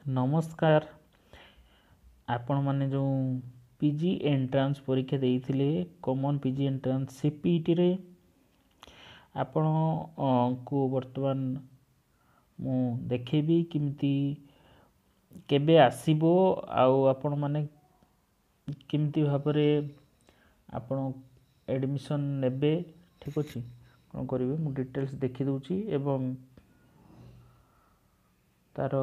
नमस्कार आपण माने जो पीजी एंट्रांस परीक्षा देइथिले कॉमन पीजी एंट्रांस सीपीटी रे आपण को वर्तमान मु देखेबी किमती केबे आसीबो आउ आपण माने किमती भाबरे आपण एडमिशन नेबे ठीक अछि कोन करिवे मु डिटेल्स देखि दउची एवं तारो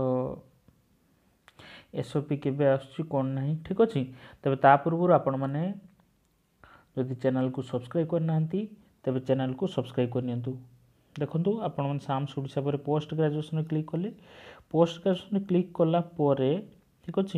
एसओपी केबे आसुची कोन नाही ठीक अछि तबे ता पूर्व आपण माने यदि चैनल को सब्सक्राइब करनांती तबे चैनल को सब्सक्राइब करनियंतु देखंतु आपण मन साम्स ओडिसा पर पोस्ट ग्रेजुएशन क्लिक करले पोस्ट ग्रेजुएशन क्लिक करला परे ठीक अछि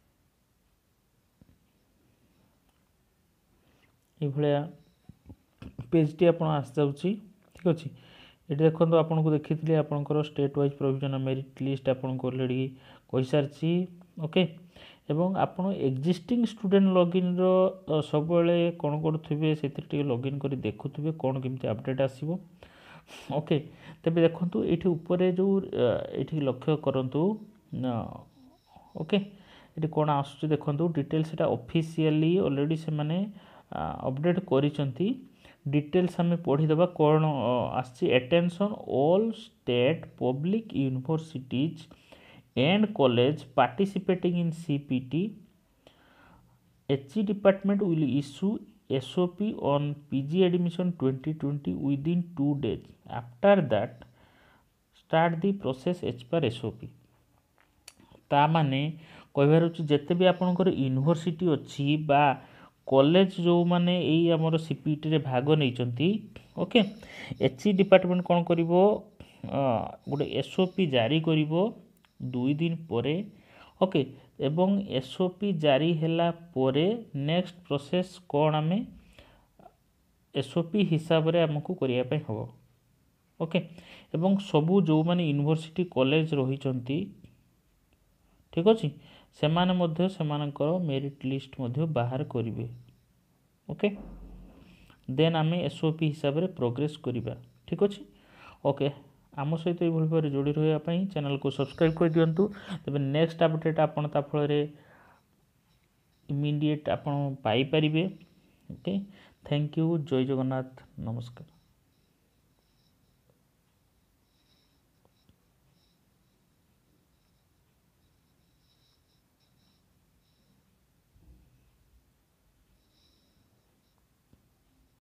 ए भलिया पेज टी आपण आस जाउची ठीक अछि एटी देखंतु आपण को देखिथिले आपनकर state wise provision merit list आपण को ऑलरेडी कहि सारची ओके एवं आपण एक्जिस्टिंग स्टूडेंट लॉगिन रो सब बेले कोन करथुबे सेति लॉगिन करी देखुथुबे कोन केमती अपडेट आसीबो ओके तबे देखंतु एठी ऊपर जो एठी लक्ष्य करंतु ओके एठी कोन आसुची देखंतु डिटेल्स सेटा ऑफिशियली ऑलरेडी से माने अपडेट करिसंती डिटेल्स हमें पढ़ी देबा कोन आसी attention all state public universities and college participating in CPT HE department will issue SOP on PG admission 2020 within 2 days after that start the process as per SOP ता माने कहबार अछि जते भी आपनकर यूनिवर्सिटी अछि बा कॉलेज जो माने एई हमर सीपीटी रे भाग नै चंती ओके HE डिपार्टमेंट कोन करिवो गोटे SOP जारी करिवो 2 दिन परे ओके एवं एसओपी जारी हैला परे नेक्स्ट प्रोसेस कोन आमे एसओपी हिसाब रे हमकु करिया पे हो ओके एवं सबु जो माने यूनिवर्सिटी कॉलेज रही चंती ठीक अछि से माने मध्ये समानकर मेरिट लिस्ट मध्ये बाहर करिवे ओके देन आमे एसओपी हिसाब रे प्रोग्रेस करिबा ठीक अछि ओके आम सहित ये भाव जोड़ी रहा चैनल को सब्सक्राइब कर दिंतु तबे नेक्स्ट अपडेट आपण ता फल इमीडिएट आपण पाई परिबे ओके थैंक यू जय जगन्नाथ नमस्कार।